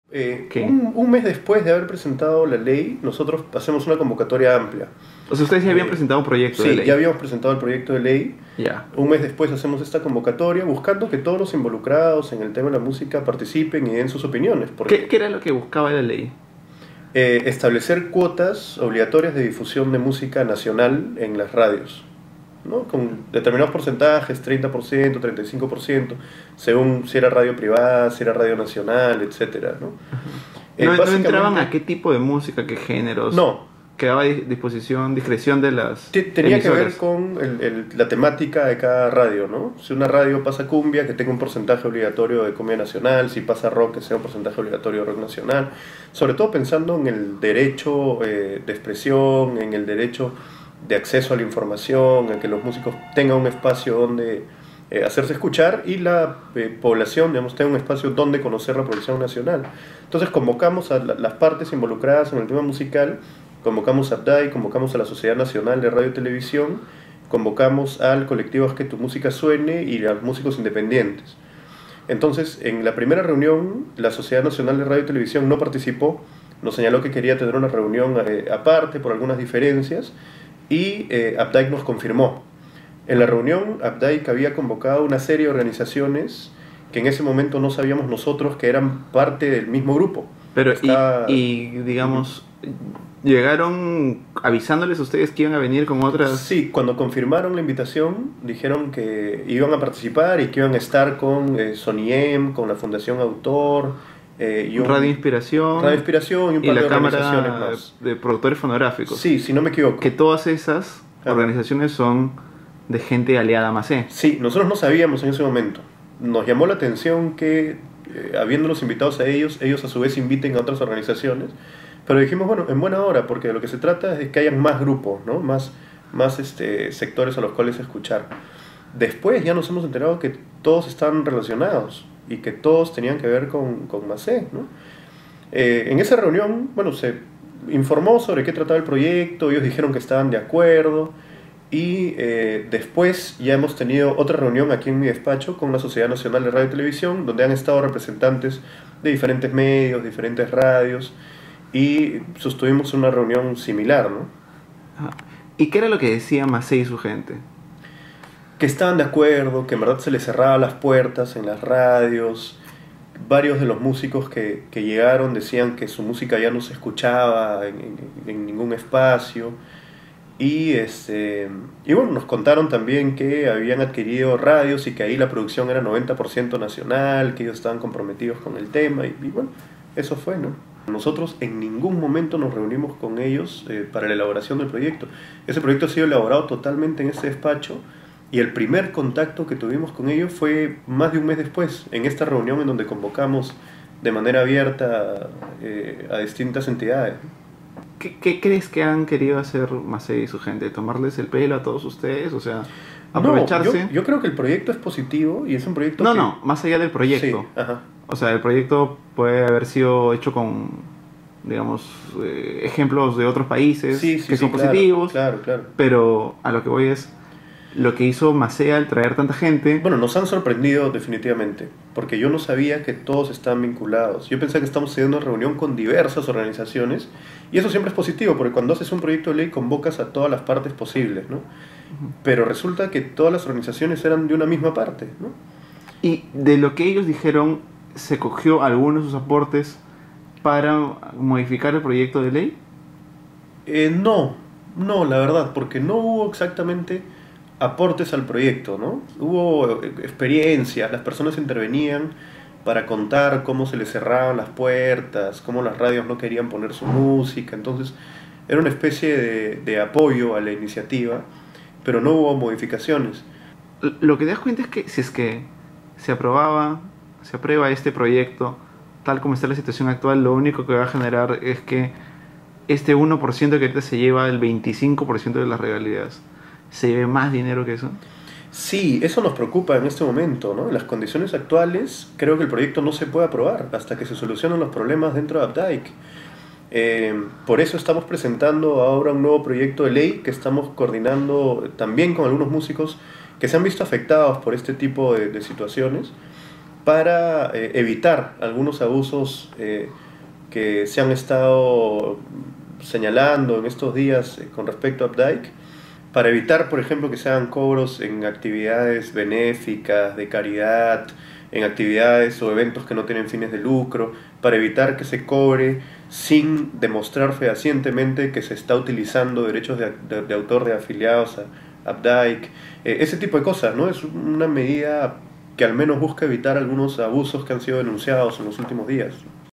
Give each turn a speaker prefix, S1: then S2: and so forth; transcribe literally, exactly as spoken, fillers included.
S1: Eh,
S2: ¿Qué?
S1: un, un mes después de haber presentado la ley, nosotros hacemos una convocatoria amplia.
S2: O sea, ustedes ya habían
S1: Eh,
S2: presentado un proyecto de
S1: sí,
S2: ley.
S1: ya habíamos presentado el proyecto de ley.
S2: Ya.
S1: Un mes después hacemos esta convocatoria buscando que todos los involucrados en el tema de la música participen y den sus opiniones. Porque
S2: ¿Qué, qué era lo que buscaba la ley?
S1: eh, establecer cuotas obligatorias de difusión de música nacional en las radios, ¿no? Con determinados porcentajes, treinta por ciento, treinta y cinco por ciento, según si era radio privada, si era radio nacional, etcétera, ¿no? Eh,
S2: ¿No, no
S1: básicamente-
S2: entraban a qué tipo de música, qué géneros?
S1: No,
S2: Quedaba a di- disposición, discreción de las
S1: Te- tenía que ver
S2: emisoras.
S1: con el- el- la temática de cada radio, ¿no? Si una radio pasa cumbia, que tenga un porcentaje obligatorio de cumbia nacional; si pasa rock, que sea un porcentaje obligatorio de rock nacional. Sobre todo pensando en el derecho eh, de expresión, en el derecho de acceso a la información, en que los músicos tengan un espacio donde eh, hacerse escuchar y la eh, población, digamos, tenga un espacio donde conocer la producción nacional. Entonces convocamos a la- las partes involucradas en el tema musical. Convocamos a APDAI, convocamos a la Sociedad Nacional de Radio y Televisión, convocamos al colectivo Haz que tu música suene y a los músicos independientes. Entonces, en la primera reunión, la Sociedad Nacional de Radio y Televisión no participó, nos señaló que quería tener una reunión eh, aparte por algunas diferencias, y eh, APDAI nos confirmó. En la reunión, APDAI había convocado una serie de organizaciones que en ese momento no sabíamos nosotros que eran parte del mismo grupo.
S2: Pero,
S1: Está-
S2: y, y, digamos, llegaron avisándoles a ustedes que iban a venir con otras...
S1: Sí, cuando confirmaron la invitación, dijeron que iban a participar y que iban a estar con eh, SONIEM, con la Fundación Autor, eh, y un-
S2: Radio Inspiración,
S1: Radio Inspiración y un
S2: y
S1: par
S2: la
S1: de organizaciones
S2: Cámara
S1: más.
S2: de Productores Fonográficos.
S1: Sí, si no me equivoco.
S2: Que todas esas
S1: Claro.
S2: organizaciones son de gente aliada a Macé.
S1: Sí, nosotros no sabíamos en ese momento. Nos llamó la atención que, eh, habiéndolos invitados a ellos, ellos a su vez inviten a otras organizaciones. Pero dijimos, bueno, en buena hora, porque de lo que se trata es de que hayan más grupos, ¿no? Más, más este, sectores a los cuales escuchar. Después ya nos hemos enterado que todos están relacionados y que todos tenían que ver con, con Macé, ¿no? Eh, en esa reunión, bueno, se informó sobre qué trataba el proyecto, ellos dijeron que estaban de acuerdo, y eh, después ya hemos tenido otra reunión aquí en mi despacho con la Sociedad Nacional de Radio y Televisión, donde han estado representantes de diferentes medios, diferentes radios, y sostuvimos una reunión similar, ¿no?
S2: Ajá. ¿Y qué era lo que decía Macé y su gente?
S1: Que estaban de acuerdo, que en verdad se les cerraban las puertas en las radios. Varios de los músicos que, que llegaron decían que su música ya no se escuchaba en, en- en ningún espacio. Y, este, y bueno, nos contaron también que habían adquirido radios y que ahí la producción era noventa por ciento nacional, que ellos estaban comprometidos con el tema, y, y bueno, eso fue, ¿no? Nosotros en ningún momento nos reunimos con ellos eh, para la elaboración del proyecto. Ese proyecto ha sido elaborado totalmente en este despacho, y el primer contacto que tuvimos con ellos fue más de un mes después, en esta reunión en donde convocamos de manera abierta eh, a distintas entidades.
S2: ¿Qué, qué crees que han querido hacer Macé y su gente? ¿Tomarles el pelo a todos ustedes? O sea, aprovecharse...
S1: No, yo, yo creo que el proyecto es positivo y es un proyecto
S2: no,
S1: que...
S2: no, más allá del proyecto.
S1: Sí, ajá.
S2: O sea, el proyecto puede haber sido hecho con, digamos, eh, ejemplos de otros países
S1: Sí, sí,
S2: que
S1: sí,
S2: son
S1: claro,
S2: positivos,
S1: Claro, claro.
S2: pero a lo que voy es lo que hizo Macé al traer tanta gente.
S1: Bueno, nos han sorprendido definitivamente, porque yo no sabía que todos están vinculados. Yo pensé que estamos haciendo una reunión con diversas organizaciones, y eso siempre es positivo, porque cuando haces un proyecto de ley convocas a todas las partes posibles, ¿no? Pero resulta que todas las organizaciones eran de una misma parte, ¿no?
S2: Y de lo que ellos dijeron, ¿se cogió algunos de sus aportes para modificar el proyecto de ley?
S1: Eh, no, no, la verdad, porque no hubo exactamente aportes al proyecto, ¿no? Hubo eh, experiencias, las personas intervenían para contar cómo se les cerraban las puertas, cómo las radios no querían poner su música. Entonces era una especie de, de apoyo a la iniciativa, pero no hubo modificaciones.
S2: L- Lo que te das cuenta es que si es que se aprobaba, se aprueba este proyecto, tal como está la situación actual, lo único que va a generar es que este uno por ciento que ahorita se lleva el veinticinco por ciento de las regalías, se lleve más dinero que eso.
S1: Sí, eso nos preocupa en este momento, ¿no? En las condiciones actuales, creo que el proyecto no se puede aprobar hasta que se solucionen los problemas dentro de APDAIC. Eh, por eso estamos presentando ahora un nuevo proyecto de ley que estamos coordinando también con algunos músicos que se han visto afectados por este tipo de, de situaciones, para eh, evitar algunos abusos eh, que se han estado señalando en estos días eh, con respecto a Updike, para evitar, por ejemplo, que se hagan cobros en actividades benéficas, de caridad, en actividades o eventos que no tienen fines de lucro, para evitar que se cobre sin demostrar fehacientemente que se está utilizando derechos de, de, de autor de afiliados a Updike, eh, ese tipo de cosas, ¿no? Es una medida que al menos busca evitar algunos abusos que han sido denunciados en los últimos días.